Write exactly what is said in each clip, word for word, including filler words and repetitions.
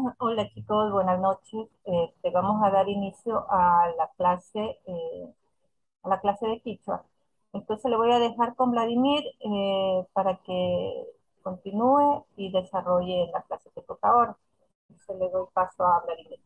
Hola chicos, buenas noches. Este, vamos a dar inicio a la clase, eh, a la clase de Quichua. Entonces le voy a dejar con Vladimir eh, para que continúe y desarrolle la clase que toca ahora. Entonces le doy paso a Vladimir.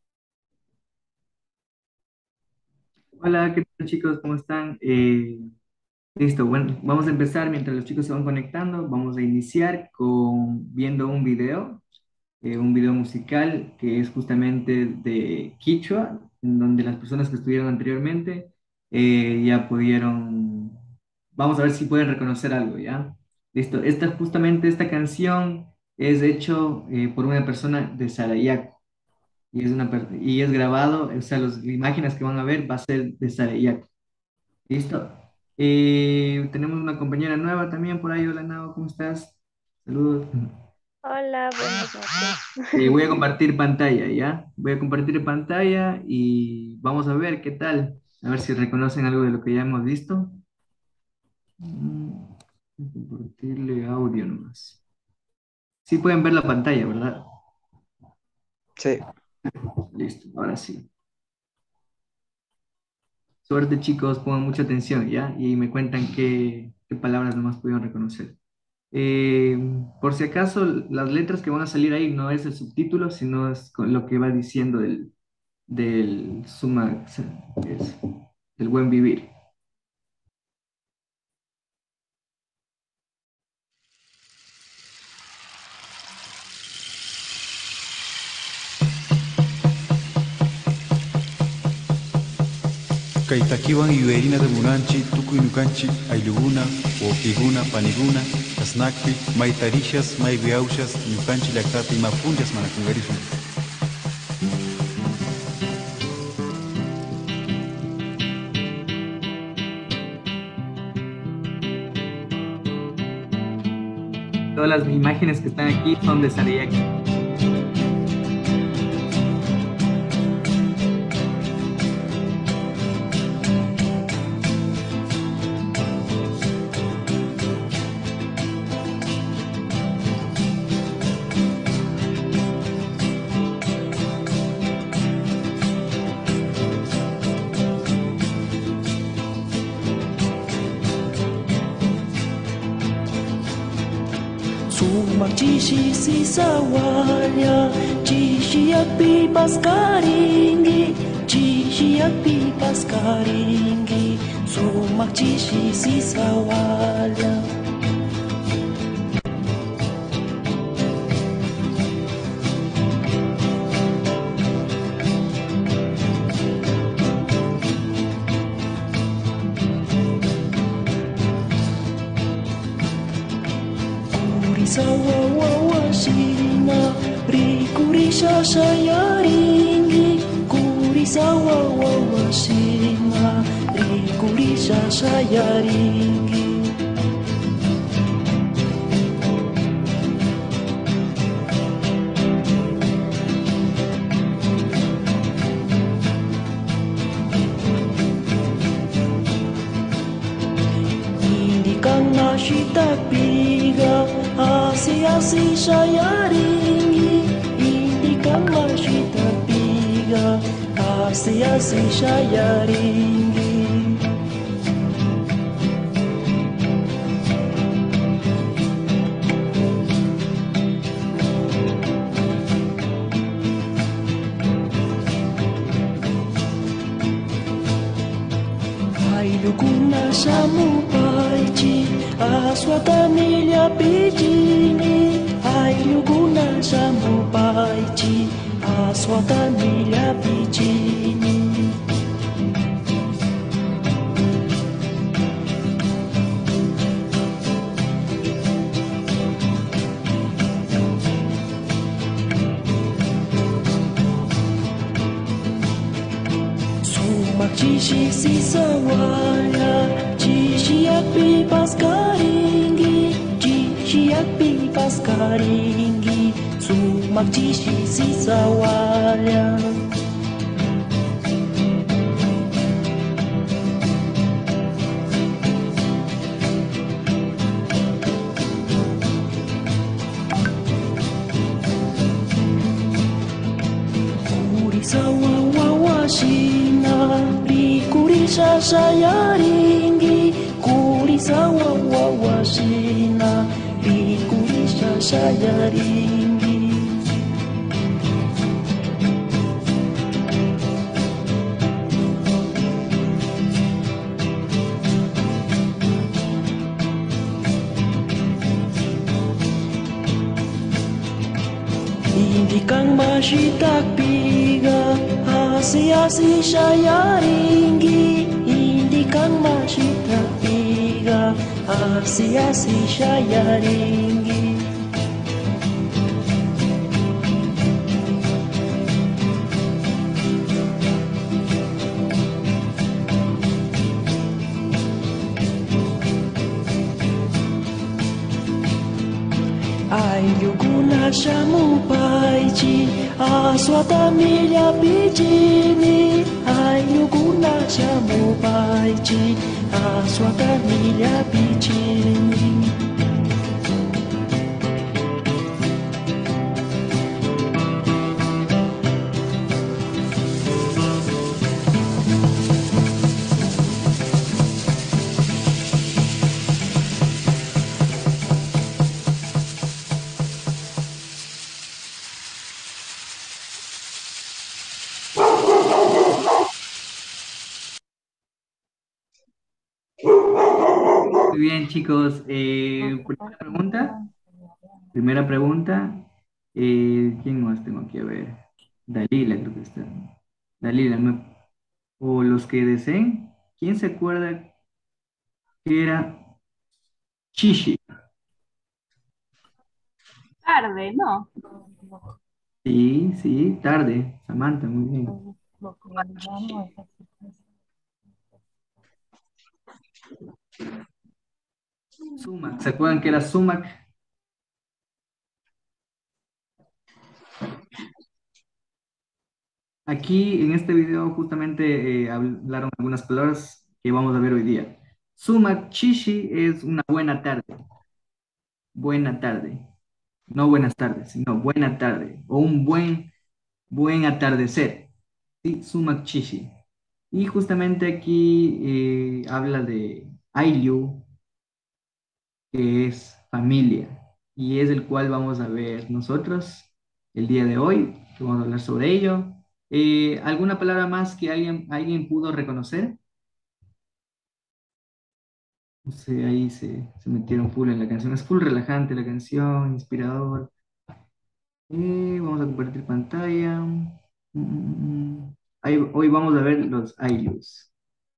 Hola, ¿qué tal chicos? ¿Cómo están? Eh, listo, bueno, vamos a empezar mientras los chicos se van conectando. Vamos a iniciar con viendo un video, eh, un video musical que es justamente de Quichua, en donde las personas que estuvieron anteriormente eh, ya pudieron, vamos a ver si pueden reconocer algo, ¿ya? Listo, esta, justamente esta canción es hecho eh, por una persona de Sarayaco. Y es, una, per- y es grabado, o sea, las imágenes que van a ver va a ser de Sarayaco. Listo. Eh, tenemos una compañera nueva también por ahí. Hola, Nao, ¿cómo estás? Saludos. Hola, buenas noches. Eh, voy a compartir pantalla, ¿ya? Voy a compartir pantalla y vamos a ver qué tal. A ver si reconocen algo de lo que ya hemos visto. Mm, voy a compartirle audio nomás. Sí pueden ver la pantalla, ¿verdad? Sí, Listo, ahora sí. Suerte, chicos, pongan mucha atención, ¿ya? Y me cuentan qué, qué palabras nomás pudieron reconocer. Eh, por si acaso, las letras que van a salir ahí no es el subtítulo, sino es con lo que va diciendo del, del suma, es, del buen vivir. Kaitakiwan iberina de munanchi, tukuy nukanchi, ayluguna, wawkiguna, paniguna, asnakpi, maitarishas, maybiaushas, ñukanchi llaqtapi imapunllas mana kungarishun. Todas las imágenes que están aquí son de Sariyaki. Sumak chishi sisawaya, chishi api paskaringi, chishi api paskaringi, sumak chishi sisawaya. Kurisawa wawashina, rikurisha shayaringi, kurisawa wawashina, rikurisha shayaringi. Indikan nashita piga, asi asi shayaringi, indikan nashita piga, asi asi shayaringi. Aylukuna shamupaychi, aswatamilla pichini. Aylukuna shamupaychi, aswatamilla pichini. Sumak chishi sisawaya, chishi api paskaringi, chishi api paskaringi, sumak chishi sisawaya. sawawawashina rikurisha shayaringi kuri sawawawashina rikurisha shayaringi. Hindi kang mashitak piga, asi-asi shayaringi. Hindi kang mashitak piga, asi-asi shayaringi. Ayuguna shamupaichi aswata milya pichini. Ayuguna shamupaichi aswata milya pichini. Muy bien, chicos. Eh, primera pregunta. Primera pregunta. Eh, ¿quién más tengo aquí? A ver. Dalila, creo que está. Dalila, ¿me- o los que deseen. ¿Quién se acuerda que era Chishi? Tarde, ¿no? Sí, sí, tarde. Samantha, muy bien. Lo que llamamos Sumac, ¿se acuerdan que era Sumac? Aquí en este video justamente eh, hablaron algunas palabras que vamos a ver hoy día. Sumac Chishi es una buena tarde. Buena tarde. No buenas tardes, sino buena tarde. O un buen, buen atardecer. ¿Sí? Sumac Chishi. Y justamente aquí eh, habla de Ayllu, que es familia. Y es el cual vamos a ver nosotros el día de hoy, que vamos a hablar sobre ello. Eh, ¿alguna palabra más que alguien, alguien pudo reconocer? No sé, ahí se, se metieron full en la canción. Es full relajante la canción, inspirador. Eh, vamos a compartir pantalla. Mm, ahí- hoy vamos a ver los Ayllus.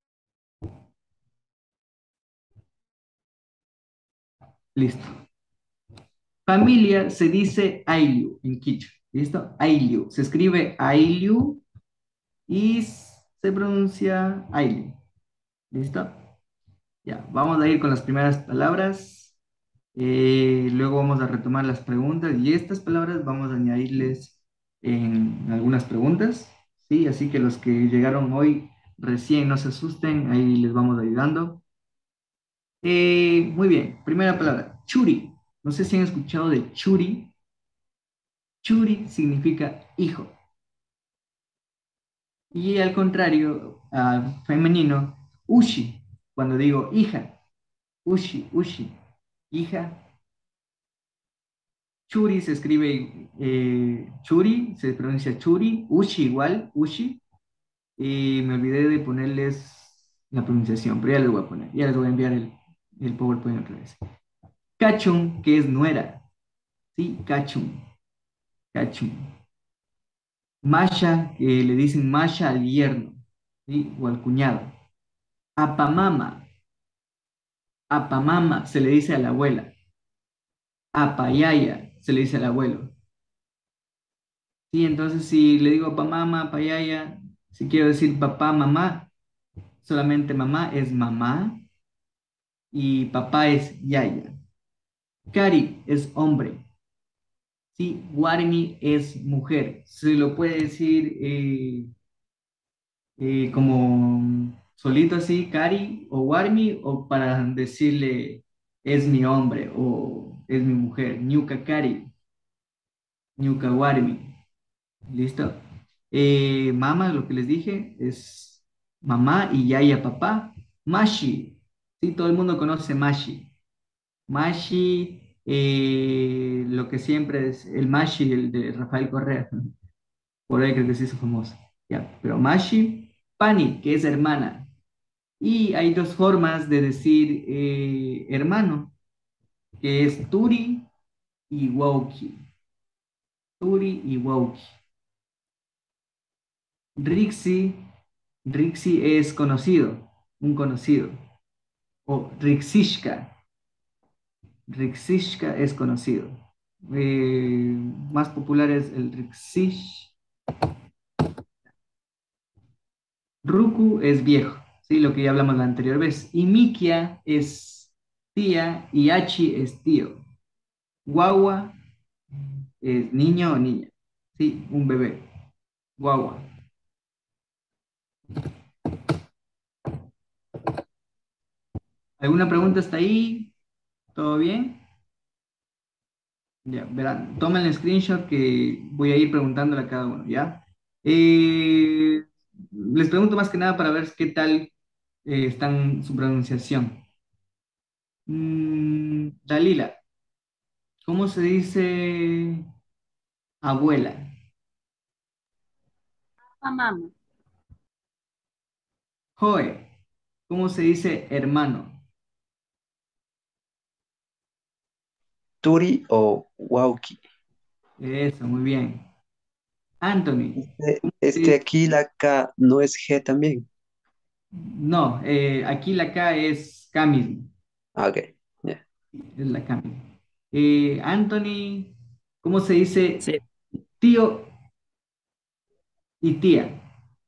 Listo. Familia se dice Ayllu en quichua. ¿Listo? Ayllu. Se escribe Ayllu y se pronuncia Ayllu. ¿Listo? Ya, vamos a ir con las primeras palabras. Eh, luego vamos a retomar las preguntas y estas palabras vamos a añadirles en algunas preguntas. ¿Sí? Así que los que llegaron hoy recién no se asusten, ahí les vamos ayudando. Eh, muy bien, primera palabra, churi. No sé si han escuchado de churi. Churi significa hijo. Y al contrario, ah, femenino, ushi. Cuando digo hija, ushi, ushi, hija. Churi se escribe eh, churi, se pronuncia churi, ushi igual, ushi. Y me olvidé de ponerles la pronunciación, pero ya les voy a poner, ya les voy a enviar el, el PowerPoint otra vez. Cachun, que es nuera, ¿sí? Cachun, cachun. Masha, que le dicen Masha al yerno, ¿sí? O al cuñado. Apamama, apamama se le dice a la abuela. Apayaya se le dice al abuelo. Sí, entonces si le digo apamama, apayaya, si quiero decir papá, mamá, solamente mamá es mamá y papá es yaya. Cari es hombre. Sí, Warmi es mujer. Se lo puede decir eh, eh, como solito así, Cari o Warmi, o para decirle es mi hombre o es mi mujer. Ñuka Cari, Ñuka Warmi. ¿Listo? Eh, mama, lo que les dije, es mamá y yaya, papá. Mashi, sí, todo el mundo conoce Mashi. Mashi, eh, lo que siempre es el Mashi, el de Rafael Correa. Por ahí creo que se hizo famoso. Ya, pero Mashi, Pani, que es hermana. Y hay dos formas de decir eh, hermano, que es Turi y Wauki. Turi y Wauki. Rixi, Rixi es conocido, un conocido. O Rixishka, Rixishka es conocido. Eh, más popular es el Rixish. Ruku es viejo, ¿sí? Lo que ya hablamos la anterior vez. Y Mikia es tía y Achi es tío. Guagua es niño o niña, ¿sí? Un bebé. Guagua. ¿Alguna pregunta hasta ahí? ¿Todo bien? Ya, verán, tomen el screenshot que voy a ir preguntándole a cada uno, ¿ya? Eh, les pregunto más que nada para ver qué tal eh, están su pronunciación. Mm, Dalila, ¿cómo se dice abuela? Mamá. Joe, ¿cómo se dice hermano? Turi o Wauki. Eso, muy bien. Anthony, Este, ¿cómo se este dice? aquí la K no es G también. No, eh, aquí la K es K mismo, Ah, ok. Ya. es la K mismo. Eh, Anthony, ¿cómo se dice Sí, tío y tía?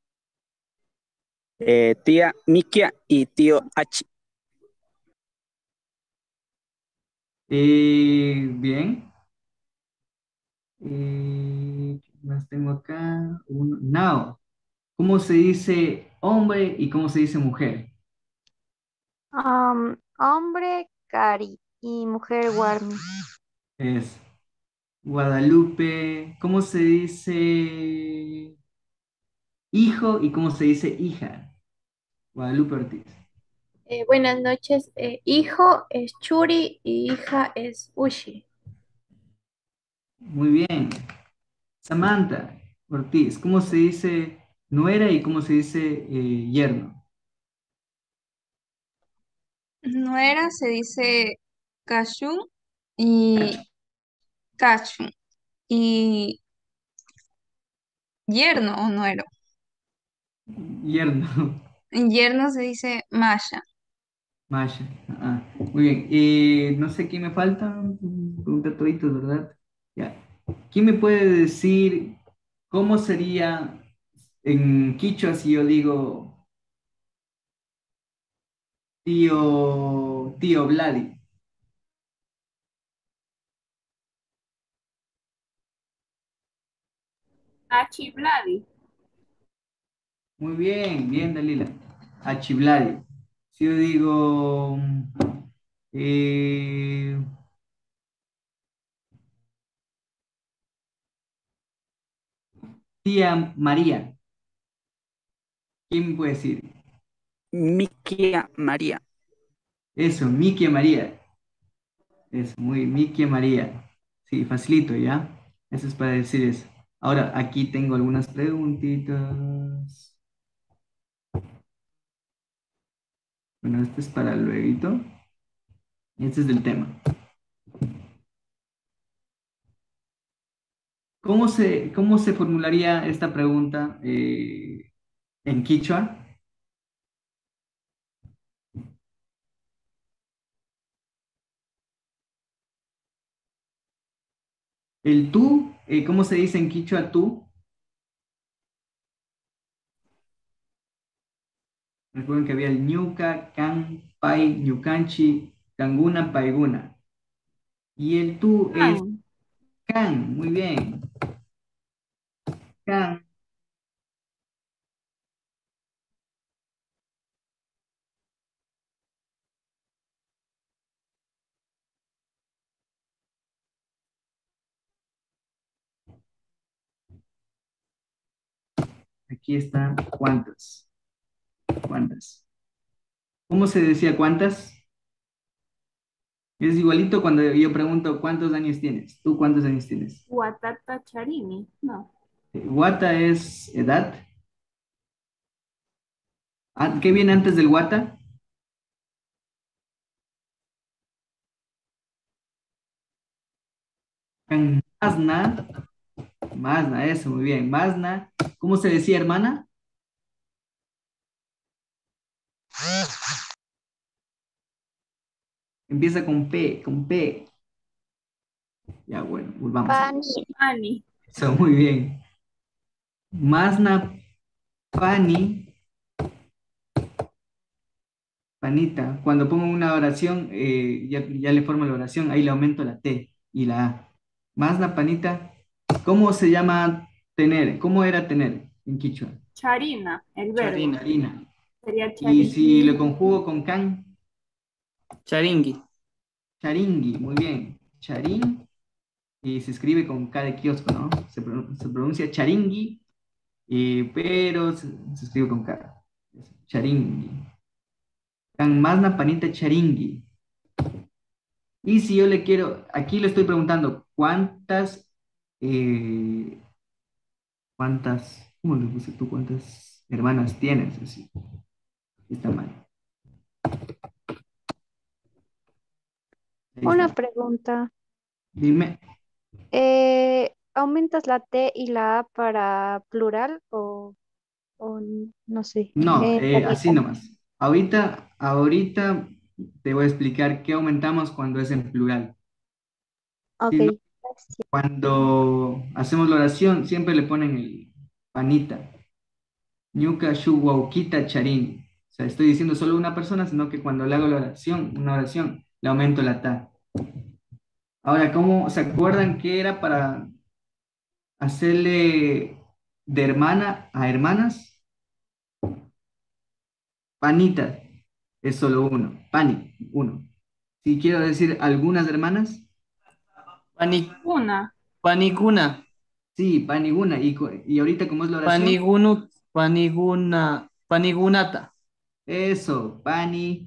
eh, tía Mikia y tío Hachi. Eh, bien. Eh, ¿qué más tengo acá? Uno. Now, ¿cómo se dice hombre y cómo se dice mujer? Am, hombre, Cari y mujer, Warmi. Es Guadalupe. ¿Cómo se dice hijo y cómo se dice hija? Guadalupe Ortiz. Eh, buenas noches. Eh, hijo es Churi y hija es Ushi. Muy bien. Samantha Ortiz. ¿Cómo se dice nuera y cómo se dice eh, yerno? Nuera se dice Kashun y Kachun. Y yerno o nuero. Yerno. En yerno se dice Masha. Masha. Ah, muy bien. Eh, no sé quién me falta. Pregunta toditos, ¿verdad? Ya. ¿Quién me puede decir cómo sería en quichua si yo digo tío, tío Vladi? Achibladi. Muy bien, bien, Dalila. Achibladi. Si yo digo eh, tía María, ¿quién me puede decir? Mikia María. Eso, Mickey María. Eso, muy Mickey María. Sí, facilito, ¿ya? Eso es para decir eso. Ahora, aquí tengo algunas preguntitas. Bueno, este es para luego. Este es del tema. ¿Cómo se, cómo se formularía esta pregunta eh, en quichua? El tú, eh, ¿cómo se dice en quichua tú? Recuerden que había el ñuca, can, pai, ñucanchi, canguna, paiguna. Y el tú es Can. can, muy bien. Can. aquí están cuántas. ¿Cuántas? ¿Cómo se decía cuántas? Es igualito cuando yo pregunto cuántos años tienes. ¿Tú cuántos años tienes? Watata charini. No. Wata es edad. Ah, ¿qué viene antes del wata? Masna. Masna, eso, muy bien. Masna. ¿Cómo se decía, hermana? Empieza con P, con P. Ya, bueno, volvamos. Pani. Pani. Eso, muy bien. Masna pani. Panita. Cuando pongo una oración, eh, ya, ya le formo la oración, ahí le aumento la T y la A. Masna panita. ¿Cómo se llama tener? ¿Cómo era tener en quichua? Charina. El verbo. Charina. Harina. Sería Y charini. si lo conjugo con can, Charingui. charingui, muy bien. Charín, y se escribe con K de kiosco, ¿no? Se, pronun- se pronuncia charingui, y- pero se, se escribe con K. Charingui. Can masna panita charingui. Y si yo le quiero, aquí le estoy preguntando, ¿cuántas, eh, cuántas, ¿cómo le puse tú? ¿Cuántas hermanas tienes? Así, está mal. Ahí Una está. pregunta. Dime. Eh, ¿aumentas la T y la A para plural o, o n- no sé? No, Eh, eh, así panita. nomás. Ahorita, ahorita te voy a explicar qué aumentamos cuando es en plural. Ok. Si no, cuando hacemos la oración, siempre le ponen el panita. Ñuka shu waukita charin. O sea, estoy diciendo solo una persona, sino que cuando le hago la oración, una oración, le aumento la ta. Ahora, ¿cómo se acuerdan que era para hacerle de hermana a hermanas? Panita es solo uno. Pani, uno. Si quiero decir algunas hermanas, Pani, Una. paniguna. sí, paniguna. Y, cu- y ahorita, como es la oración, Panigunu, paniguna, panigunata. eso, pani,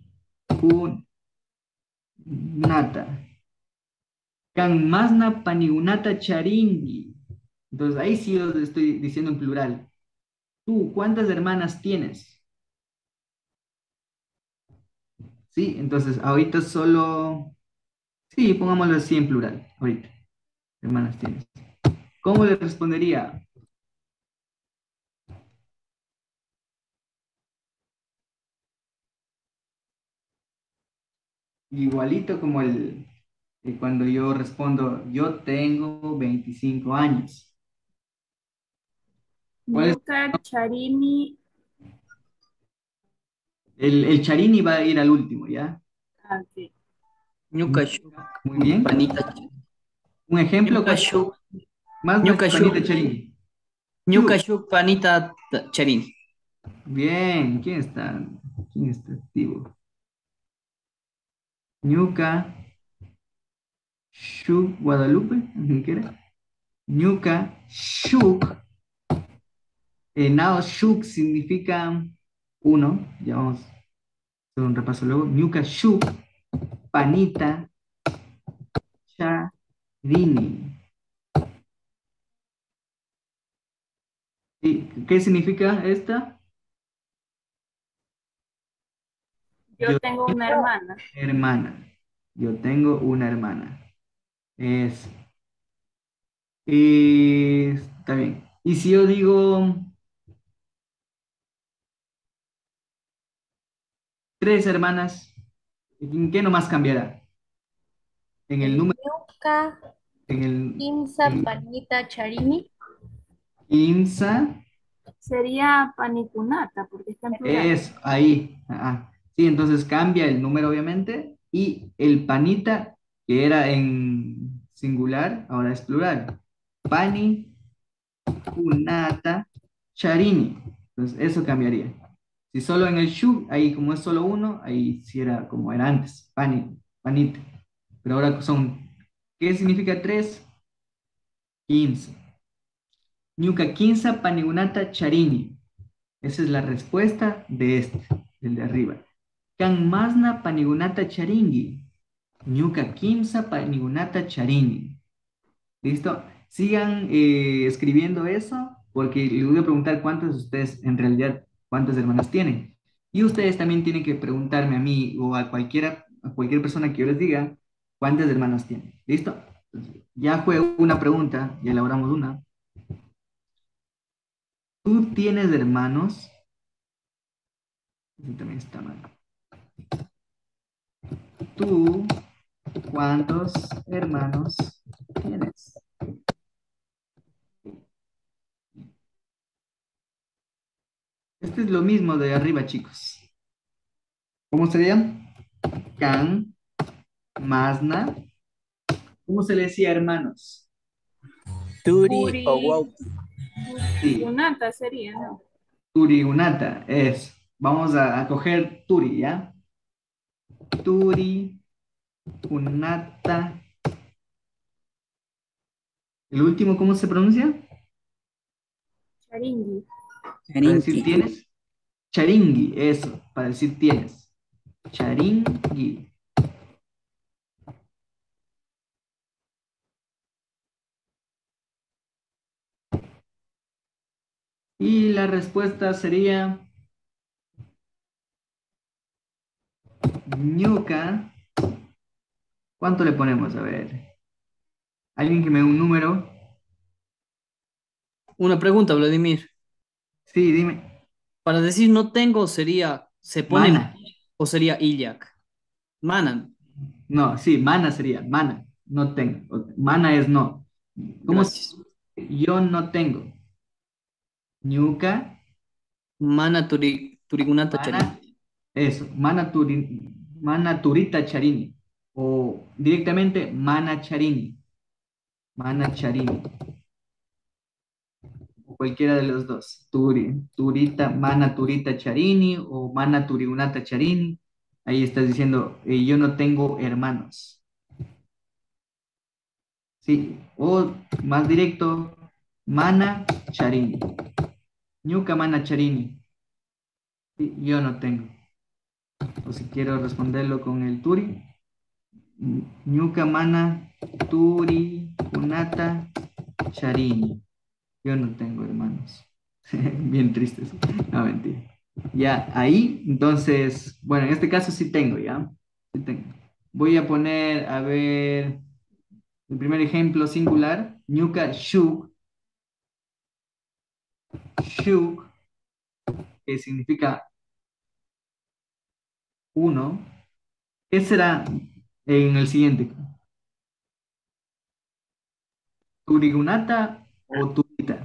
nata. Can masna panigunata charingui. Entonces ahí sí lo estoy diciendo en plural. ¿Tú cuántas hermanas tienes? Sí, entonces ahorita solo, sí, pongámoslo así en plural, ahorita. Hermanas tienes. ¿Cómo le respondería? Igualito como el, eh, cuando yo respondo, yo tengo veinticinco años. ¿Cuál es? Ñuka charini. El, el charini va a ir al último, ¿ya? Ah, ok. Ñuka shu, Muy bien. panita. Un ejemplo, Ñuka ¿cuál? shu, Más ñuka shu, panita charini. ñuka shu, panita ta- charini. Bien, ¿quién está? ¿Quién está activo? Ñuca, Shuk, Guadalupe, ¿qué era? Ñuca, Shuk, eh, now Shuk significa uno, ya vamos a hacer un repaso luego. Ñuca, Shuk, panita, charini. ¿Y qué significa esta? Yo Yo tengo una tengo hermana. hermana. Yo tengo una hermana. Es, eh, está bien. Y si yo digo tres hermanas, ¿en qué nomás cambiará? En el número, Ñuka, en el Imsa, en Panita, Charini. IMSA, Sería panikunata, porque está en plural. es ahí. Ah, sí, entonces cambia el número, obviamente, y el panita, que era en singular, ahora es plural. Pani, kunata, charini. Entonces, eso cambiaría. Si solo en el shu, ahí como es solo uno, ahí sí era como era antes, pani, panita. Pero ahora son, ¿qué significa tres? Quince. Ñuka quince panigunata charini. Esa es la respuesta de este, del de arriba. Kan masna panigunata charingi. Ñuka kimsa panigunata charingi. ¿Listo? Sigan eh, escribiendo eso, porque les voy a preguntar cuántos de ustedes, en realidad, cuántos hermanos tienen. Y ustedes también tienen que preguntarme a mí o a cualquiera, a cualquier persona que yo les diga cuántos hermanos tienen. ¿Listo? Entonces, ya fue una pregunta, ya elaboramos una. ¿Tú tienes hermanos? Eso también está mal. ¿Tú cuántos hermanos tienes? Este es lo mismo de arriba, chicos. ¿Cómo sería? Can, masna. ¿Cómo se le decía hermanos? Turi o Uri, Wauki. Sí, Unata sería, ¿no? Turi Unata es. Vamos a, a coger Turi, ¿ya? Turi Unata. ¿El último cómo se pronuncia? Charingi. Para decir Charinki. tienes. Charingui, eso, para decir tienes. Charingui. Y la respuesta sería ñuca. ¿Cuánto le ponemos? A ver. ¿Alguien que me dé un número? Una pregunta, Vladimir. Sí, dime. Para decir no tengo sería, ¿se pone Mana. mana o sería illac? Mana. No, sí, mana sería. Mana. No tengo. Mana es no. ¿Cómo se- Gracias. Yo no tengo. Ñuca. Mana turi, turigunata Mana. charin. Eso. Mana, turi, mana turita charini. O directamente mana charini. Mana charini. O cualquiera de los dos. Turi, turita, mana turita charini o mana turigunata charini. Ahí estás diciendo, eh, yo no tengo hermanos. Sí. O más directo, mana charini. Ñuca mana charini. Sí, yo no tengo. O si quiero responderlo con el turi. Ñuca mana turi kunata charini. Yo no tengo hermanos. Bien tristes. No, mentira. Ya, ahí, entonces, bueno, en este caso sí tengo, ¿ya? Sí tengo. Voy a poner, a ver, el primer ejemplo singular, ñuka shuk, shuk, que significa uno. ¿Qué será en el siguiente? ¿Turigunata o turita?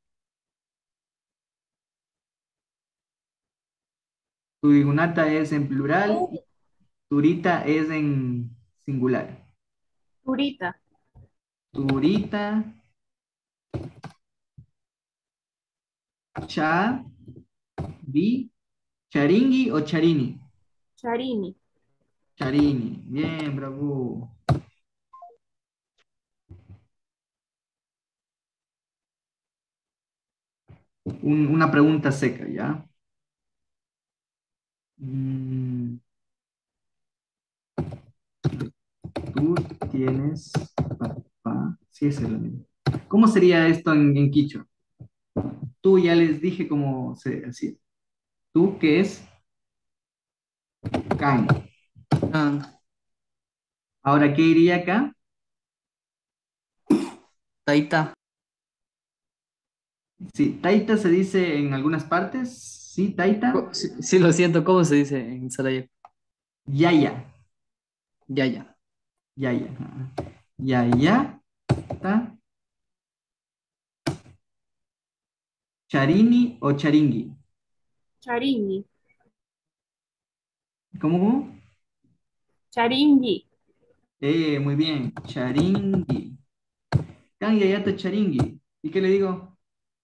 Turigunata es en plural, turita es en singular. Turita. Turita, cha, vi, charingui o charini. Charini. Charini, bien, bravo. Un- una pregunta seca, ¿ya? Mm, Tú tienes papá. Sí, ese es lo mismo. ¿Cómo sería esto en, en quichua? Tú ya les dije cómo se hacía. Tú, ¿qué es? Can. Ah, Ahora, ¿qué iría acá? taita. Sí, taita se dice en algunas partes. Sí, taita. Co- Sí, sí, lo siento, ¿cómo se dice en Sarajevo? Yaya. Ya, ya. Yaya. Ajá. Yaya. Ta. Charini o charingui. Charingi. ¿Cómo, cómo? Charingi. Eh, muy bien. Charingui. Can yayata charingui. ¿Y qué le digo?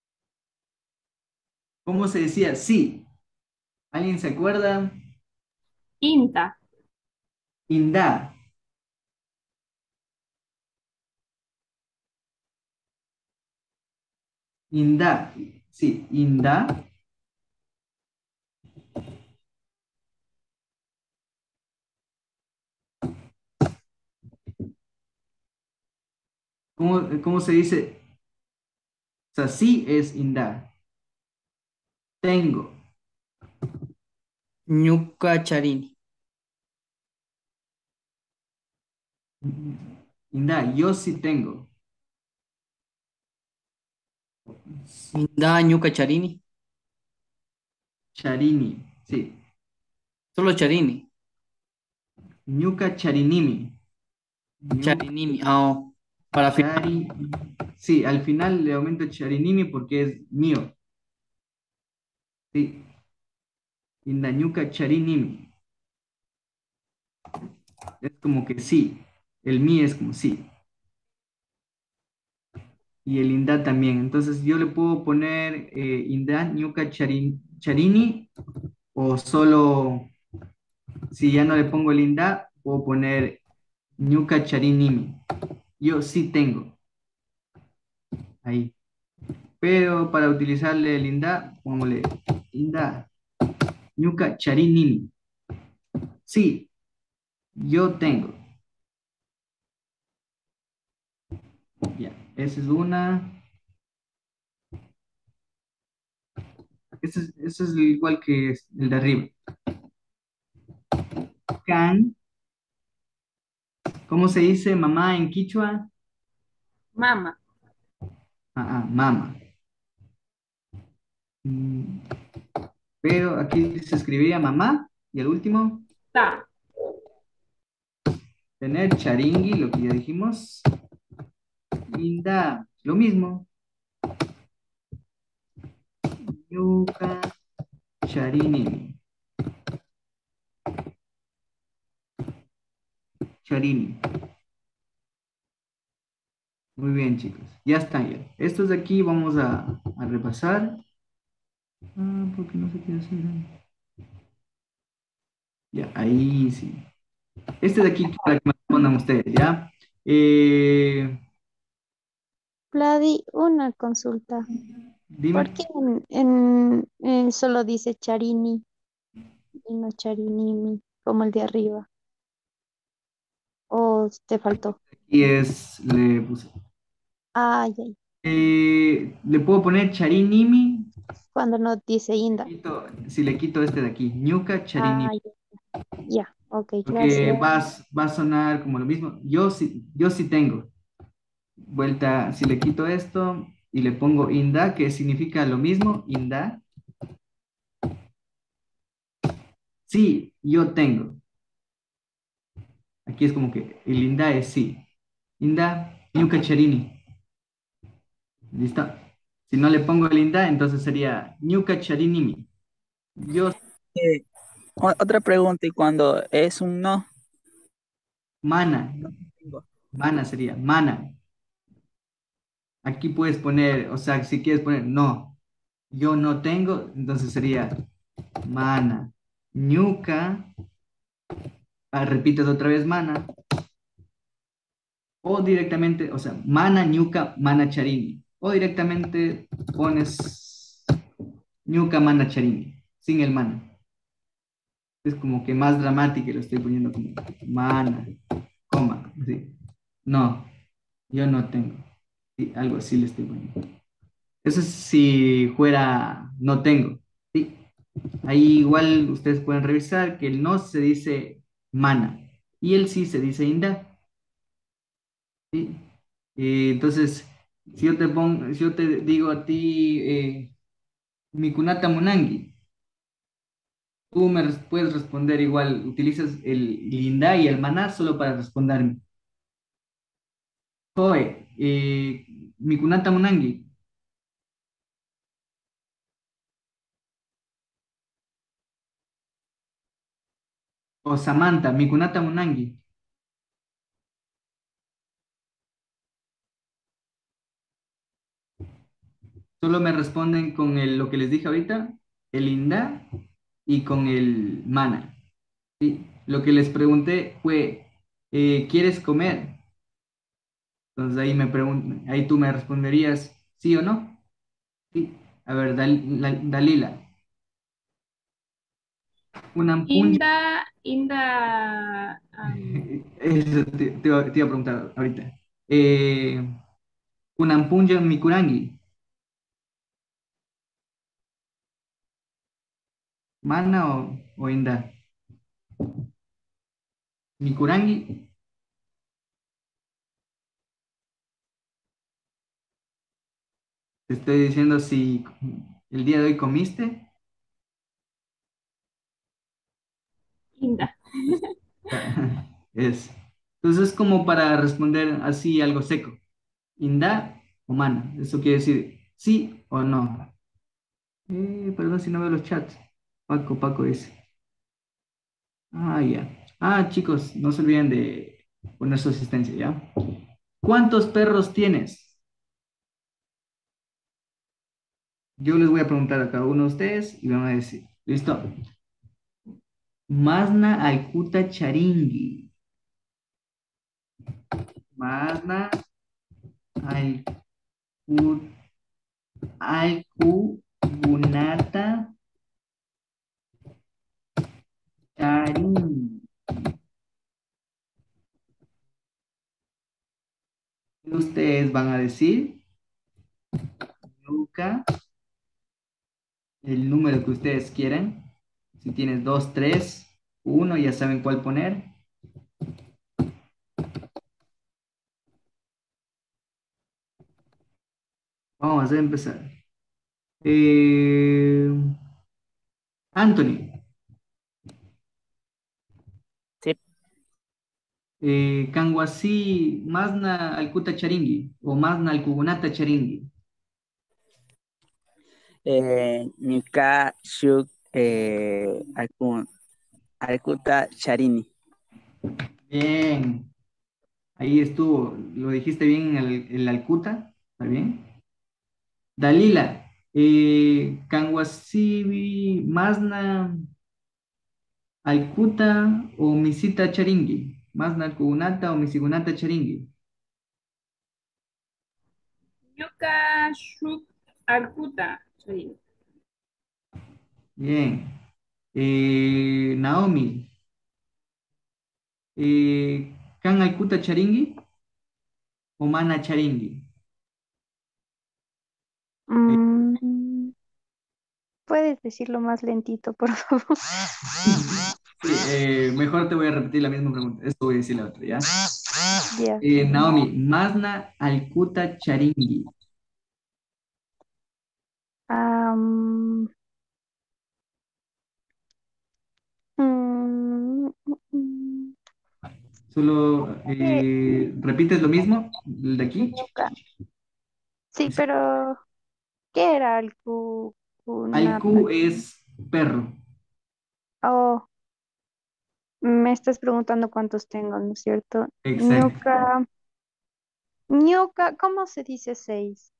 ¿Cómo se decía? Sí. ¿Alguien se acuerda? Inta. Inda. Inda. Sí, Inda. ¿Cómo, cómo se dice? O sea, sí es inda. Tengo. Ñuka charini. Inda, yo sí tengo. Inda ñuka charini. Charini, sí. Solo charini. Ñuka charinimi. Ñuka Charinimi. Ah, oh, para fin. chari. Sí, al final le aumento charinimi porque es mío. Sí. Inda ñuka charinimi. Es como que sí. El mi es como sí. Y el inda también. Entonces yo le puedo poner eh, inda ñuka charin- charini o solo, si ya no le pongo el inda, puedo poner ñuka charinimi. Yo sí tengo. Ahí. Pero para utilizarle el inda, pongámosle inda ñuka charinimi. Sí, yo tengo. Ya, esa es una. Ese es, ese es igual que el de arriba. Can. ¿Cómo se dice mamá en quichua? Mama. Ah, ah, mama. Mm, Pero aquí se escribiría mamá y el último, Ta. tener charingui, lo que ya dijimos. Linda, lo mismo. Yuca, charini. Charini. Muy bien, chicos. Ya están ya. Estos de aquí vamos a, a repasar. Ah, porque no se quiere hacer. Ya, ahí sí. Este de aquí para que me respondan ustedes, ¿ya? Eh, Vladi, una consulta. ¿Por dime. qué en, en- en solo dice Charini y no Charinimi, como el de arriba? ¿O te faltó? Y es, le puse. Ay, ay, Eh, le puedo poner charinimi. cuando no dice Inda. Quito- si le quito este de aquí, ñuca charinimi. Ay, ya, ok, Porque gracias. va, a- va a sonar como lo mismo. Yo sí, yo sí tengo. Vuelta, si le quito esto y le pongo inda, que significa lo mismo, inda. Sí, yo tengo. Aquí es como que el inda es sí. Inda, ñuca charini. ¿Listo? Si no le pongo el inda, entonces sería ñuca charinimi. Yo, Eh, o- otra pregunta, y cuando es un no, mana. no tengo. Mana sería, mana. Aquí puedes poner, o sea, si quieres poner no, yo no tengo, entonces sería mana. Ñuca, ah, repites otra vez mana. O directamente, o sea, mana, ñuca, mana, charini. O directamente pones ñuca, mana, charini, sin el mana. Es como que más dramático, lo estoy poniendo como mana, coma, así. No, yo no tengo. Sí, algo así le estoy poniendo. Eso es si fuera no tengo. ¿Sí? Ahí igual ustedes pueden revisar que el no se dice mana y el sí se dice inda. ¿Sí? Eh, entonces, si yo te pongo, si yo te digo a ti eh, Mikunata Munangi, tú me res- puedes responder igual, utilizas el inda y el mana solo para responderme. Joe, eh, Mikunata Munangi, o Samantha, Mikunata Munangi. Solo me responden con el- lo que les dije ahorita, el INDA y con el MANA. ¿Sí? Lo que les pregunté fue, eh, ¿quieres comer? Entonces ahí, me pregun- ahí tú me responderías sí o no. Sí. A ver, Dal- la- Dalila. Unampunja. Inda, Inda, am, Eso te, te iba te iba a preguntar ahorita. Eh, Kunampunja Mikurangi. Mana o, o Inda. Mikurangi. Te estoy diciendo si el día de hoy comiste. Linda. Es. Entonces es como para responder así algo seco. Inda o mana. Eso quiere decir sí o no. Eh, perdón si no veo los chats. Paco, Paco dice. Ah, ya. Ah, chicos, no se olviden de poner su asistencia, ¿ya? ¿Cuántos perros tienes? Yo les voy a preguntar a cada uno de ustedes y van a decir. ¿Listo? Masna Alcuta Charingui. Masna Alcu, Alcugunata Charingui. Y ustedes van a decir, Luca, el número que ustedes quieran. Si tienes dos, tres, uno, ya saben cuál poner. Vamos a empezar. Eh, Anthony. Sí. Eh, Kanwasi Masna Alkuta Charingi o Masna Alkugunata Charingi. Eh, Nika Shuk eh, Alkun, Alkuta Charini. Bien. Ahí estuvo. Lo dijiste bien en el, el Alkuta. ¿Está bien? Dalila. Eh, Kanwasi Masna Alkuta o Misita Charingi. Masna Alkugunata o Misigunata Charingi. Yuka Shuk Arkuta. Charini. Bien. Eh, Naomi. Eh, ¿Kan Alkuta Charingi o Mana Charingi? Mm, ¿puedes decirlo más lentito, por favor? Sí, eh, mejor te voy a repetir la misma pregunta. Esto voy a decir la otra, ¿ya? Ya. Eh, Naomi, Masna Alkuta Charingi. Am, mm, mm, mm, Solo eh, eh, repites lo mismo, el de aquí. Yuka. Sí, pero ¿qué era el cu- cunata? Alku es perro. Oh, me estás preguntando cuántos tengo, ¿no es cierto? Exacto. Ñuka, ñuka, ¿cómo se dice seis?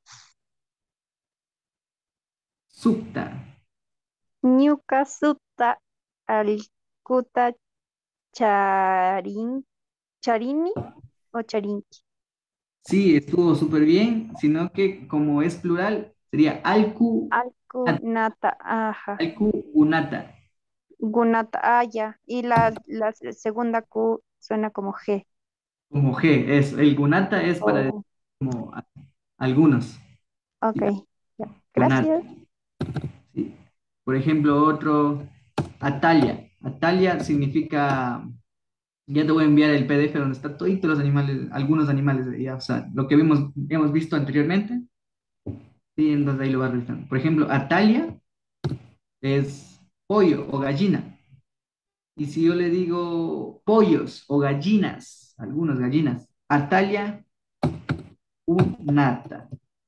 Supta. Ñuka sutta alkuta charin, charini o charinki. Sí, estuvo súper bien, sino que como es plural, sería Alku, Alkunata, ajá. Alku Unata. Gunata, ah, ya. Y la, la segunda Q suena como G. Como G, es, el Gunata es para decir Oh, como a- algunos. ok, Ya, ya. Gunata. Gracias. Sí. Por ejemplo, otro, Atalia. Atalia significa, ya te voy a enviar el P D F donde está todos los animales, algunos animales, ya, o sea, lo que vimos, hemos visto anteriormente. Sí, entonces ahí lo vas revisando. Por ejemplo, Atalia es pollo o gallina. Y si yo le digo pollos o gallinas, algunas gallinas, Atalia unata.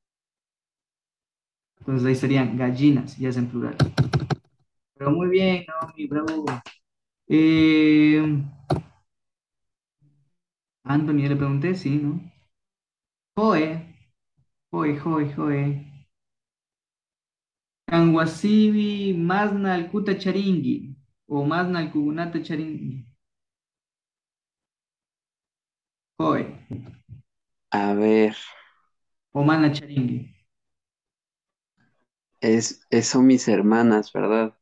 Entonces ahí serían gallinas, ya es en plural. Pero muy bien, Naomi, bravo. Eh, Anthony, ya le pregunté, sí, ¿no? Joe, joe, joe, joe. Kanwasibi Masna Alkuta Charingi o Masna Alkugunata Charingi. Joe A ver, o Mana Charingi. es, es- son mis hermanas, ¿verdad?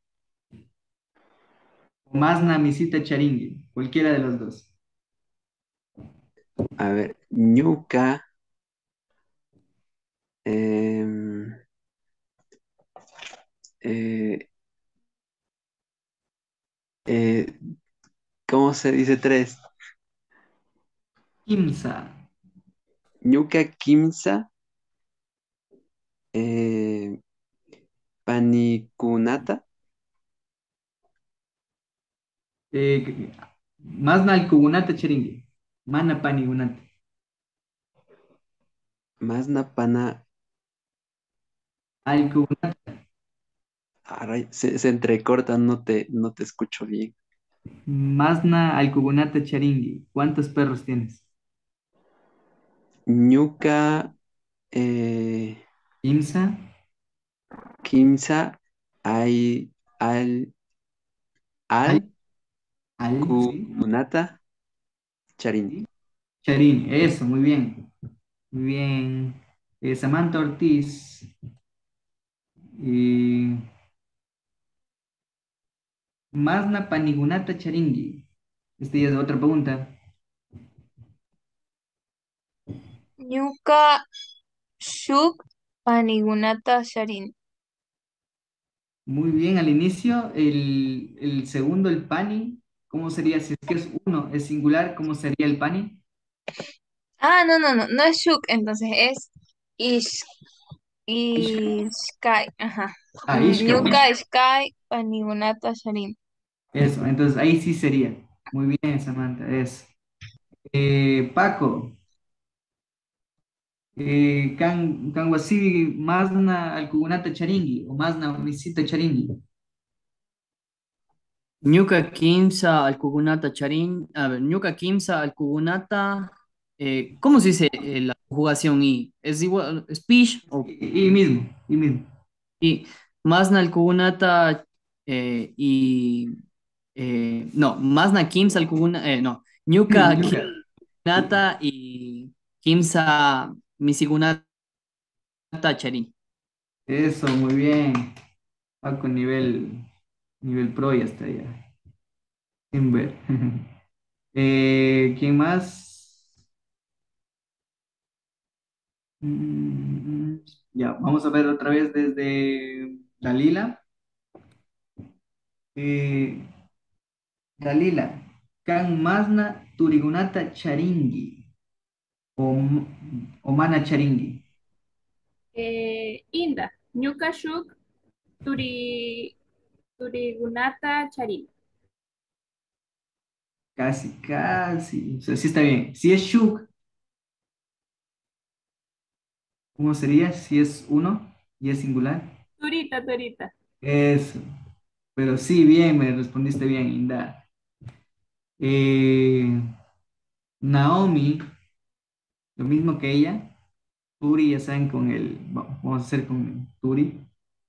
O Masna Misita Charingi. Cualquiera de los dos. A ver, ñuca, Em, eh, eh, ¿cómo se dice tres? Kimsa. Ñuka Kimsa, eh, Panikunata, Eh, Masna al kugunata charingi. Mana panigunata. Masna Pana. Al kugunata. Ah, ray- se, se entrecorta, no te, no te escucho bien. Masna al kugunata charingi. ¿Cuántos perros tienes? Ñuka eh, Kimsa. Kimsa, Ay, Al, Al, Al, al, sí. Kunata, Charin. Sí. Charín, eso, muy bien. Muy bien. Eh, Samantha Ortiz. Y Masna Panigunata Charingi. Esta ya es otra pregunta. Ñuka shuk panigunata sharin. Muy bien, al inicio, el, el segundo, el pani, ¿cómo sería? Si es que es uno, es singular, ¿cómo sería el pani? Ah, no, no, no, no es shuk, entonces es ish, ishkai, ajá. Ah, Mm, Ishka. Ñuka ishkai panigunata sharin. Eso, entonces ahí sí sería. Muy bien, Samantha, es. Eh, Paco, eh, kan, kan wasibi masna alkugunata charingi o masna misita charingi. Ñuka Kimsa al Kugunata Charin. A ver, Ñuka Kimsa al Kugunata. Eh, ¿cómo se dice eh, la conjugación I? ¿Es igual? ¿Speech? O, Y, y mismo, y mismo. y Masna al Kugunata eh, y. eh, no, Masna Kimsa al Kugunata. Eh, no, Ñuka Yuka. Kugunata y Kimsa Misigunata Charin. Eso, muy bien. Paco nivel, nivel pro ya está ya. Sin ver. Eh, ¿quién más? Mm, ya, vamos a ver otra vez desde Dalila. Eh, Dalila, kan masna turigunata charingi o, o mana charingi. Eh, Inda, Ñuka shuk turi, turigunata charin. Casi, casi. O sea, sí está bien. Si es shuk, ¿cómo sería? Si es uno y es singular. Turita, turita. Eso. Pero sí, bien, me respondiste bien, Inda. Eh, Naomi, lo mismo que ella. Turi, ya saben, con el. Vamos a hacer con Turi.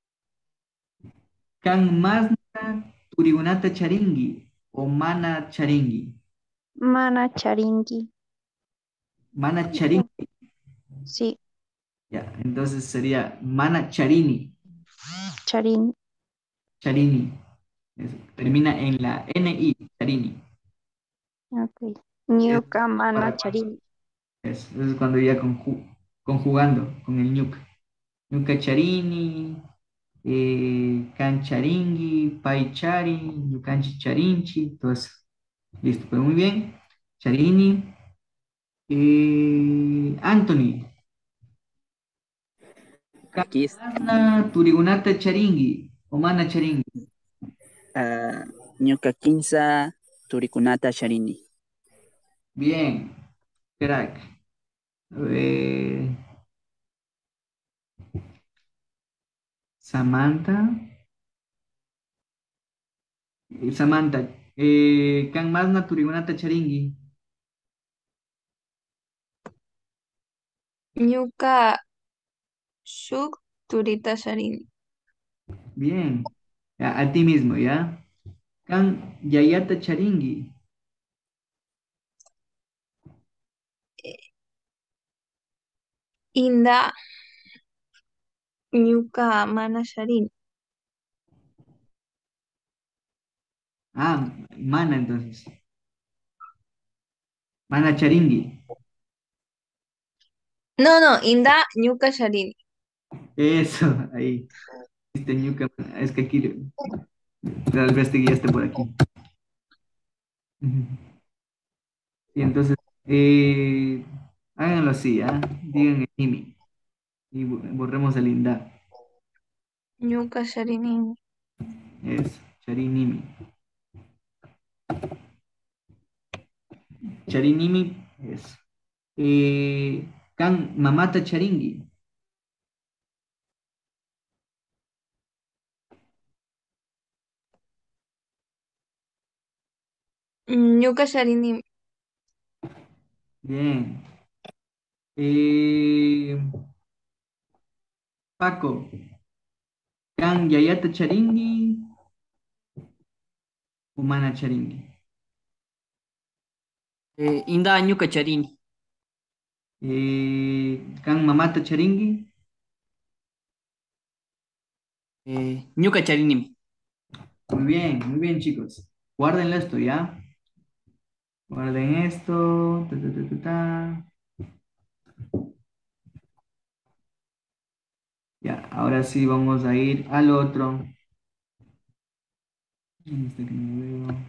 Kan masna turigunata charingi o mana charingi. Mana charingi. Mana charingi. Sí, Ya, entonces sería mana charini. charin. Charini. Eso, termina en la N I, charini. Ok. Es Ñuka mana para cuando. charin. Eso, eso es cuando ya conju- conjugando con el ñuca. Ñuca charini, eh, cancharingui, paichari, ñucanchi charinchi, todo eso. Listo, pero muy bien. Charini. Eh, Anthony. Aquí es Mana turigunata charingi o mana charingi. ah, Ñuka Kinsa Turikunata Sharini. Bien, crack. A ver, Samantha. Eh, Samantha. Eh, kan masna turigunata charingi. Ñuka shuk turita sharin. Bien. A, a ti mismo, ¿ya? Kan yayata charingi. Inda Ñuka mana sharin. Ah, mana entonces. Mana charingi. No, no, Inda Ñuka Sharini. Eso, ahí. Este ñuca, es que aquí tal vez te guiaste por aquí. Ujú. Y entonces, eh, háganlo así, ¿ah? Digan Nimi y bo- borremos el Inda. Ñuka Sharini. Eso, Charinimi. Charinimi, eso. Eh, Kan Mamata Charingi. Ñuka Sharini. Bien. Eh, Paco, Kan Yayata Charingi, Humana Charingi. Eh, Inda Ñuka Charini. Eh, Kan Mamata Charingi. Eh, Ñuka Charini. Muy bien, muy bien, chicos. Guárdenlo esto, ¿ya? Guarden esto. Ta, ta, ta, ta, ta. Ya, ahora sí vamos a ir al otro. Este que no veo.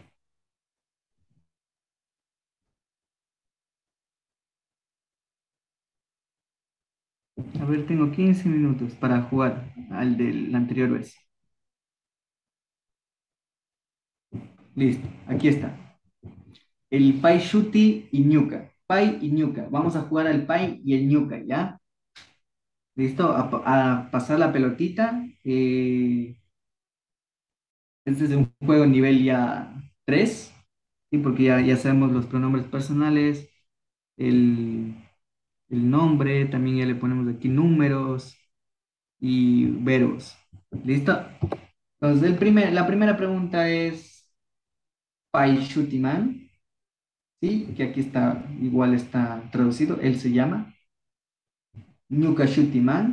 A ver, tengo quince minutos para jugar al del anterior vez. Listo, aquí está. El Pai Shuti y Ñuka. Pai y Ñuka. Vamos a jugar al Pai y el Ñuka, ¿ya? ¿Listo? A, pa- a pasar la pelotita. Eh, este es un juego nivel ya tres, ¿sí? Porque ya, ya sabemos los pronombres personales, el, el nombre, también ya le ponemos aquí números y verbos. ¿Listo? Entonces, el primer, la primera pregunta es Pai Shutiman, ¿sí? Que aquí está, igual está traducido, él se llama Ñuka Shutiman.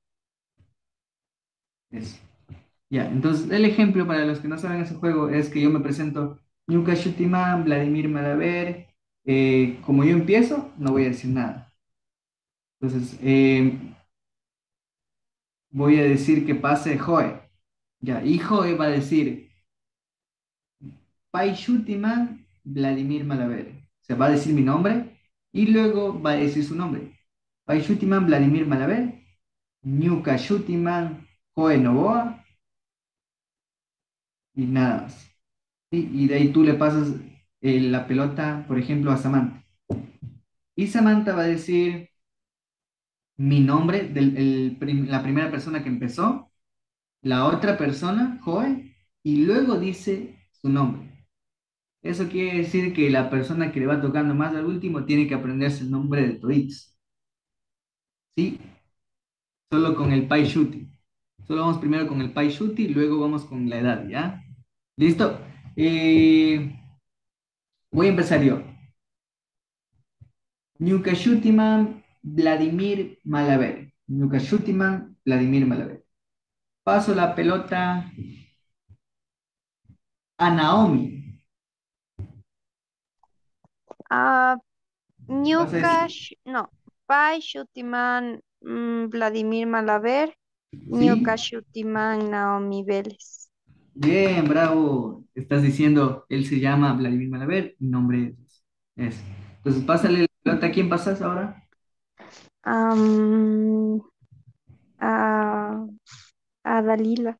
Eso. Ya, entonces el ejemplo para los que no saben ese juego es que yo me presento Ñuka Shutiman, Vladimir Malaver. Eh, como yo empiezo, no voy a decir nada. Entonces, eh, voy a decir que pase Joe. Ya, y Joe va a decir Pai Shutiman, Vladimir Malaver. Se va a decir mi nombre y luego va a decir su nombre. Pai Shutiman, Vladimir Malaver, Ñuka Shutiman, Joe Novoa y nada más. ¿Sí? Y de ahí tú le pasas eh, la pelota, por ejemplo, a Samantha. Y Samantha va a decir mi nombre, del, el prim- la primera persona que empezó, la otra persona, Joe, y luego dice su nombre. Eso quiere decir que la persona que le va tocando más al último tiene que aprenderse el nombre de toditos. ¿Sí? Solo con el Pai Shuti. Solo vamos primero con el Pai Shuti, luego vamos con la edad, ¿ya? ¿Listo? Eh, voy a empezar yo. Ñukashutiman Vladimir Malaver. Ñukashutiman Vladimir Malaver. Paso la pelota a Naomi. Ah, Vas a Ñuka, decir, Sh- no, Pai Shutiman, mm, Vladimir Malaver, Ñuka ¿sí? Shutiman, Naomi Vélez. Bien, bravo. Estás diciendo, él se llama Vladimir Malaver, mi nombre es. es. Entonces, pásale la pelota. ¿A quién pasas ahora? Am, a, a Dalila.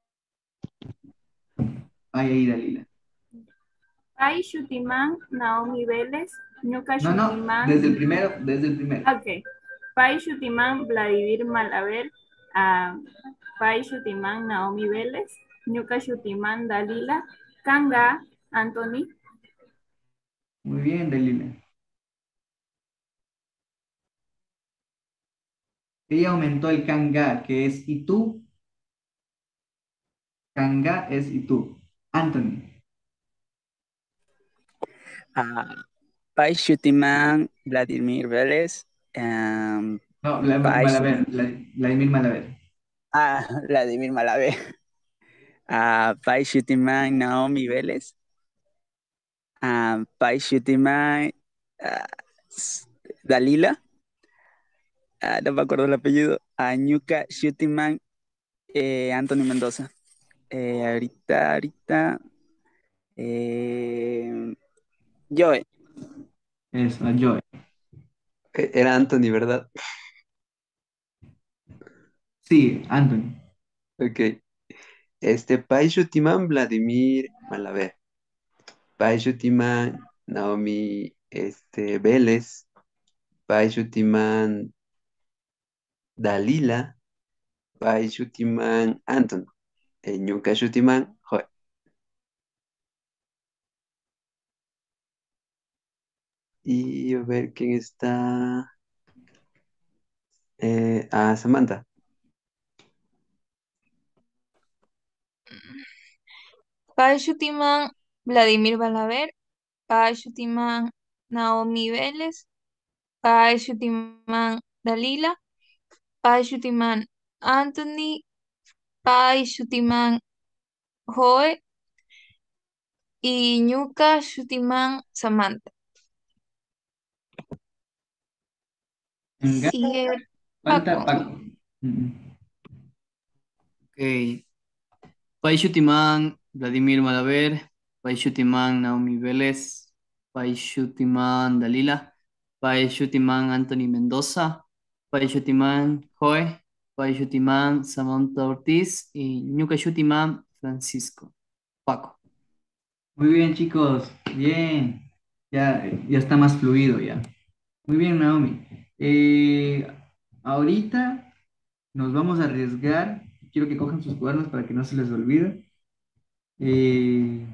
Ay, ahí, Dalila. Pai Shutiman, Naomi Vélez, Ñuka No, no, Shutiman, desde el primero, desde el primero. ok. Pai Shutiman, Vladimir Malaver, ah, Pai Shutiman, Naomi Vélez, Ñuka Shutiman, Dalila, Kanga, Anthony, Muy bien, Dalila. Ella aumentó el kanga, que es y tú. Kanga es y tú. Anthony. Ah, Pai Shutiman, Vladimir Vélez, em, No, Vla- Pai Malaver, Shutim- Vla- Vladimir Malaver. ah, Vladimir Malavé, ah, Pai Shutiman, Naomi Vélez, ah, Pai Shutiman, ah, s- Dalila, ah, no me acuerdo el apellido, a Ñuka Shutiman eh, Anthony Mendoza. Eh, ahorita, ahorita, eh, Joe. Eso, yo. E- Era Anthony, ¿verdad? Sí, Anthony. Ok. Este, Paishutiman Vladimir Malaver. Paishutiman Naomi este, Vélez. Paishutiman Dalila. Paishutiman Anton. Eh, Ñuka Shutiman Joe. Y a ver quién está. Eh, ah, Samantha. Paishutiman Vladimir Balaver, Paishutiman Naomi Vélez, Paishutiman Dalila, Paishutiman Anthony, Paishutiman Joe y Ñuka Shutiman Samantha. Nga, Sigue falta Paco. Paco. Mm, Ok. Paishutiman Vladimir Malaver, Paishutiman Naomi Vélez, Paishutiman Dalila, Paishutiman Anthony Mendoza, Paishutiman Joe, Paishutiman Samantha Ortiz y Ñuka Shutiman Francisco. Paco. Muy bien, chicos. Bien. Ya, ya está más fluido ya. Muy bien, Naomi. Eh, ahorita nos vamos a arriesgar. Quiero que cojan sus cuadernos para que no se les olvide. Eh,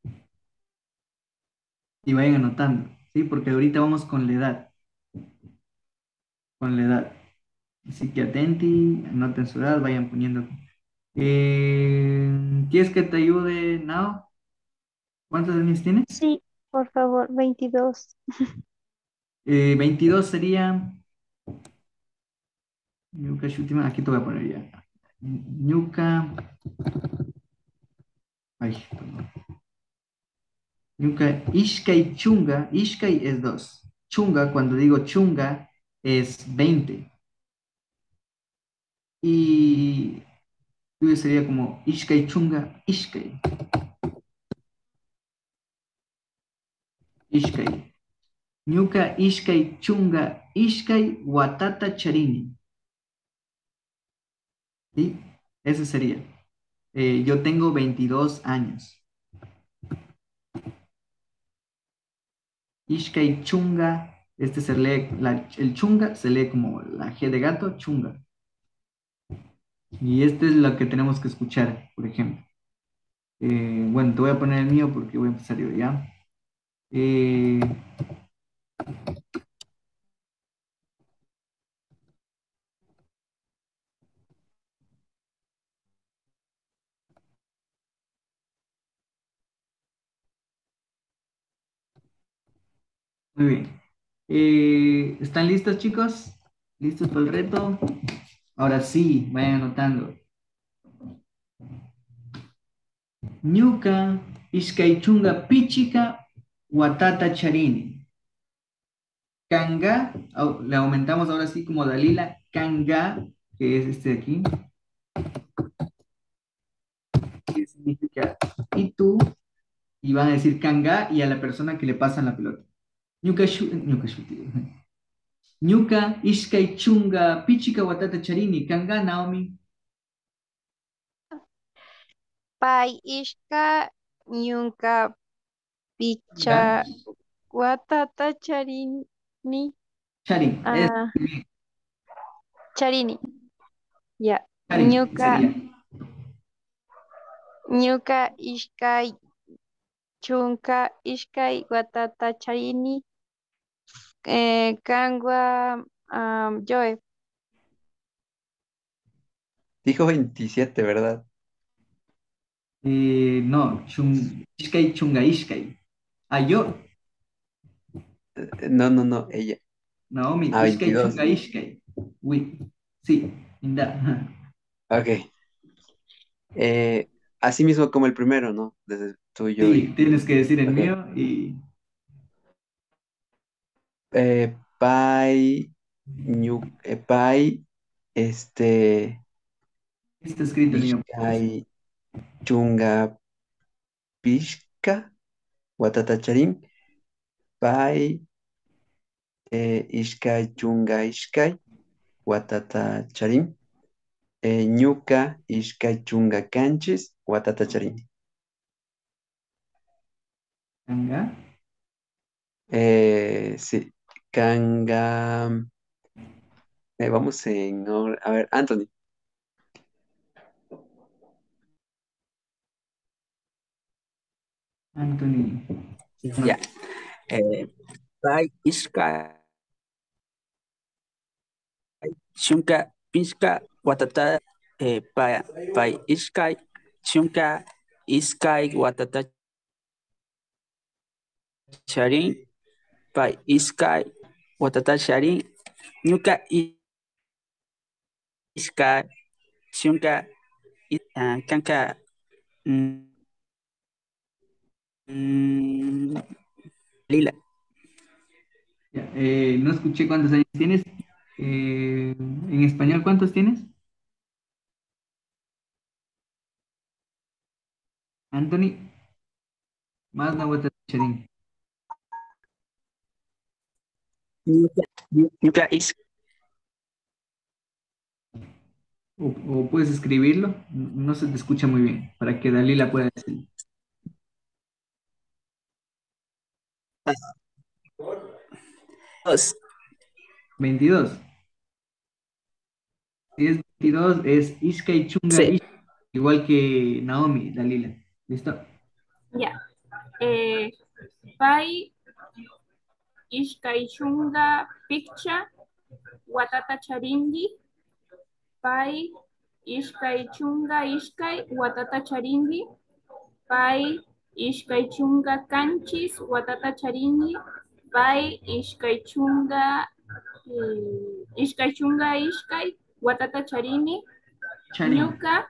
y vayan anotando, ¿sí? Porque ahorita vamos con la edad. Con la edad. Así que atenti, anoten su edad, vayan poniendo. Eh, ¿quieres que te ayude, Nao? ¿Cuántos años tienes? Sí, por favor, veintidós. Eh, veintidós sería. Ñuka Shutima, aquí te voy a poner ya. Ñuka. Ay, perdón. Ñuka Ishkai Chunga. Ishkai es dos. Chunga, cuando digo chunga, es veinte. Y tuyo sería como Ishkai Chunga, Ishkai. Ishkai. Ñuka Ishkai Chunga, Ishkai Watata Charini. ¿Sí? Ese sería. Eh, yo tengo veintidós años. Ishkai Chunga, este se lee, la- el chunga se lee como la G de gato, chunga. Y este es lo que tenemos que escuchar, por ejemplo. Eh, bueno, te voy a poner el mío porque voy a empezar yo ya. Eh, muy bien. Eh, ¿están listos, chicos? ¿Listos para el reto? Ahora sí, vayan anotando. Ñuka, Iskaichunga Pichica, Watata Charini. Kanga, au- le aumentamos ahora sí como Dalila, Kanga, que es este de aquí, que significa y tú, y van a decir Kanga y a la persona que le pasan la pelota. Ñuka, shu- ñuka, shuti. Ñuka, Iskaichunga Pichica, Watata Charini, Kanga, Naomi. Pai ishka ñunka picha Kanga, watata charini. Charin, es Ah, charini. Ya. Charin, Ñuka, sería. ñuka ishkay chunka ishkay watata charini. Eh, kangwa um, Joe. Dijo veintisiete, ¿verdad? Eh, no, chun, Ishkai Chunga Ishkai. Ah, yo, Eh, No, no, no, ella. Naomi, A Ishkai veintidós. Chunga Ishkai. Uy, sí, inda. Ok. Eh, así mismo como el primero, ¿no? Desde el tuyo Sí, y... tienes que decir el Ok. mío y Eh, Pai ñu, eh, pai, este, Está escrito, niño. ishkai, chunga, pishka, watata charin, pai, eh, ishkai, chunga, ishkai, watata charin, eh, ñuka, ishkai, chunga, kanchis, watata charin. Kanga. Eh, sí, kanga, eh, vamos en, or- a ver, Anthony. Anthony. Ya. Eh, pai, ishkai, shunka, pishka, watata, eh, pai, pai, ishkai, shunka, iskai, watata, charin, pai, iskai, watata, charin, ñuka, i- iskai, shunka, i- ah, kanka, mm, mm, lila. Ya, eh, no escuché cuántos años tienes. Eh, en español, ¿cuántos tienes? Anthony, más no Charín. Ñuka, ñuka, is, O, o puedes escribirlo, no se te escucha muy bien, para que Dalila pueda decir. dos. veintidós. Si es veintidós, es Ishka y Chunga Sí. Ishka, igual que Naomi, Dalila. ¿Listo? Ya. Eh, pai, ishkai chunga, piccha, watata charingi, pai, ishkai chunga, ishkai, watata charingi, pai, ishkai chunga, canchis, watata charingi, pai, ishkai chunga, eh, ishkai chunga, ishkai, watata charini, Charin. ñuka,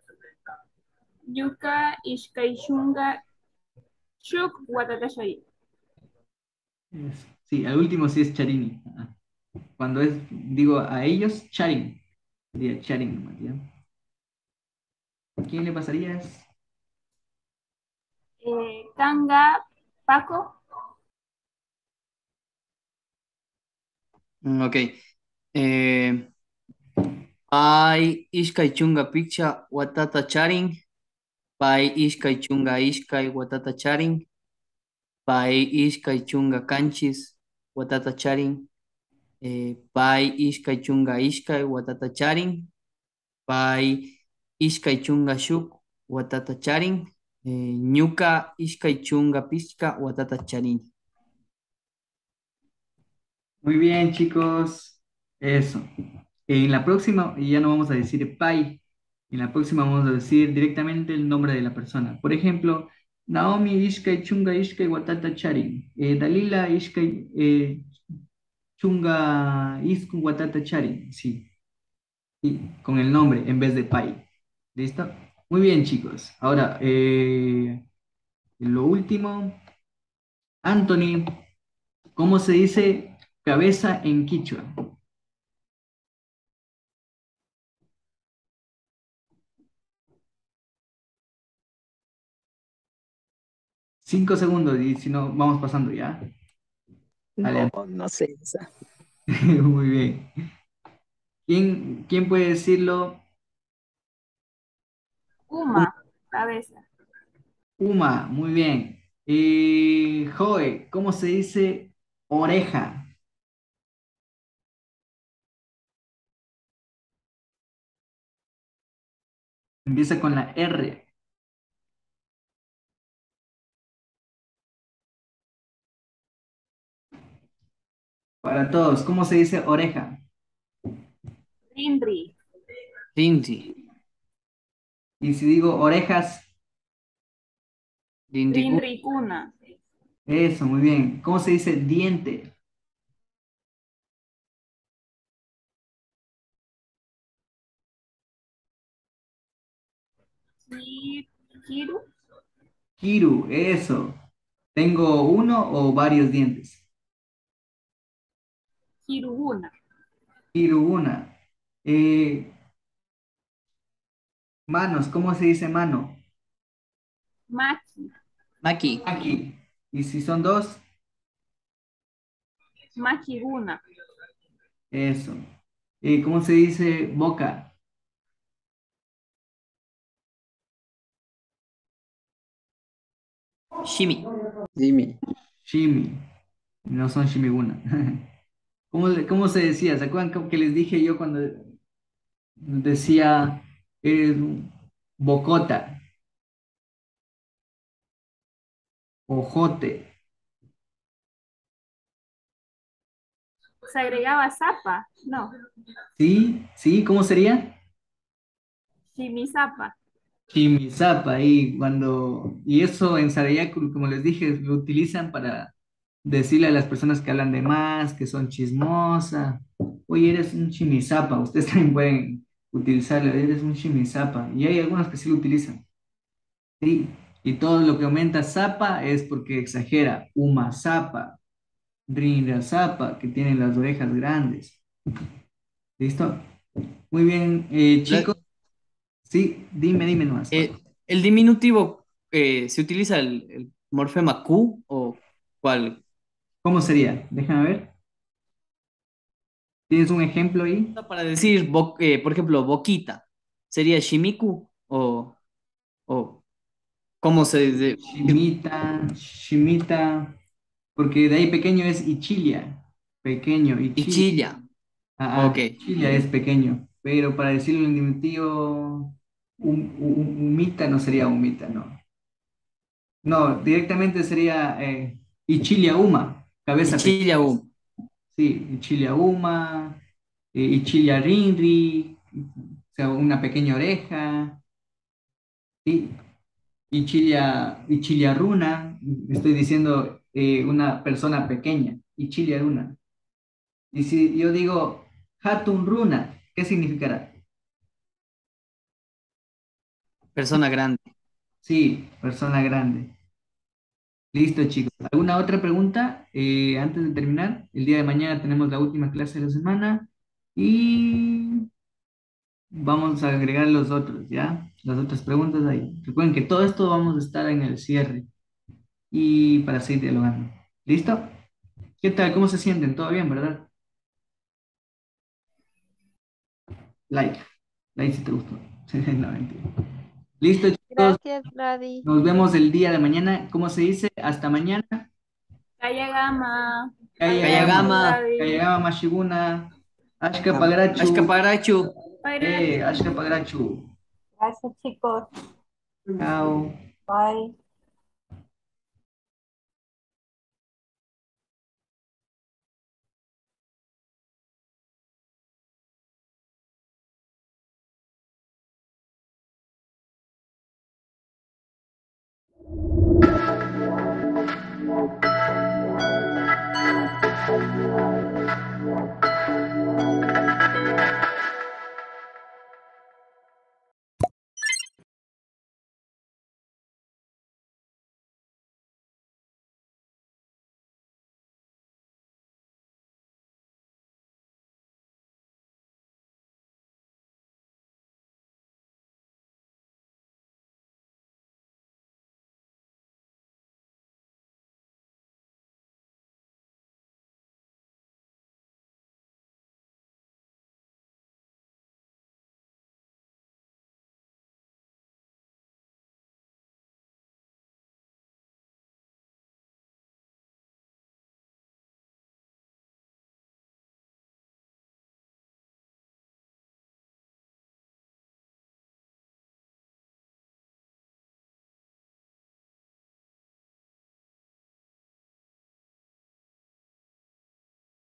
ñuka, ishkai chunga, shuk, watata charini. Es- Sí, al último sí es Charini. Ah. Cuando es, digo a ellos, Charin. Sería Charin nomás, ¿ya? ¿A quién le pasarías? Eh, Kanga, Paco, Mm, Ok. Eh, pai ishkai chunga piccha watata charing. Pai ishkai chunga ishkai watata charing. Pai ishkai chunga kanchis watata charing. Eh, pai ishkai chunga ishkai watata charing. Pai ishkai chunga shuk watata charing. Eh, ñuka ishkai chunga pishka watata charing. Muy bien, chicos. Eso. En la próxima ya no vamos a decir Pai. En la próxima vamos a decir directamente el nombre de la persona. Por ejemplo, Naomi Ishkai Chunga Ishkai Watata Charin. Eh, Dalila Ishkai eh, Chunga Iskun Watata Charin. Sí. Y con el nombre en vez de Pai. ¿Listo? Muy bien, chicos. Ahora, eh, lo último. Anthony, ¿cómo se dice cabeza en quichua? Cinco segundos y si no, vamos pasando ya. Dale, No, no sé esa. muy bien. ¿Quién, quién puede decirlo? Uma, cabeza. Uma, muy bien. Y Joe, ¿cómo se dice oreja? Empieza con la R. Para todos, ¿cómo se dice oreja? Rindri, Rinzi. Y si digo orejas, Rindigu. Rindri Kuna, eso, muy bien. ¿Cómo se dice diente? Ki- Kiru, Kiru, eso. ¿Tengo uno o varios dientes? Kiruguna, Iruguna. Eh, manos, ¿cómo se dice mano? Maki. Maki. Aquí. Y si son dos, Makiguna. eso. Eh, ¿cómo se dice boca? Shimi. Jimmy. Shimi. No son shimiguna. ¿Cómo, le- cómo se decía? ¿Se acuerdan cómo que les dije yo cuando decía eh, bocota, ojote? Se agregaba zapa. No. ¿Sí? ¿Sí? ¿Cómo sería? Shimisapa. Chimisapa, y cuando, y eso en Sarayaku, como les dije, lo utilizan para decirle a las personas que hablan de más, que son chismosas, oye, eres un chimisapa, ustedes también pueden utilizarlo, eres un chimisapa, y hay algunos que sí lo utilizan, ¿sí? Y todo lo que aumenta zapa es porque exagera, uma zapa, rinra zapa, que tienen las orejas grandes, ¿listo? Muy bien, eh, La- chicos, sí, dime, dime nomás. eh, el diminutivo, eh, ¿se utiliza el, el morfema Q o cuál? ¿Cómo sería? Déjame ver. ¿Tienes un ejemplo ahí? Para decir, bo- eh, por ejemplo, boquita, ¿sería Shimiku o, o cómo se dice? Shimita, Shimita, porque de ahí pequeño es Ichilia, pequeño, Ichilia. Ichilla. Ah, Ok. ah, Ichilia es pequeño, pero para decirlo en diminutivo, um- um- humita no sería humita, no. No, directamente sería eh, Ichilia Uma, cabeza pequeña. Ichilla U. Sí, Ichilia Uma, eh, Ichilia Rinri, o sea, una pequeña oreja. Sí. Ichilia, Ichilia Runa, estoy diciendo eh, una persona pequeña, Ichilia Runa. Y si yo digo Hatun Runa, ¿qué significará? Persona grande. Sí, persona grande. Listo, chicos. ¿Alguna otra pregunta eh, antes de terminar? El día de mañana tenemos la última clase de la semana y vamos a agregar los otros, ¿ya? Las otras preguntas ahí. Recuerden que todo esto vamos a estar en el cierre y para seguir dialogando. ¿Listo? ¿Qué tal? ¿Cómo se sienten? ¿Todo bien, verdad? Like. Like si te gustó. No, mentira. Listo, chicos. Gracias, Vladi. Nos vemos el día de mañana. ¿Cómo se dice? Hasta mañana. Kayagama. Kayagama. Kayagama Mashibuna. Ashka Ah, Pagrachu. Ashka Parachu. Eh, Ashka Pagrachu. Gracias, chicos. Chao. Bye.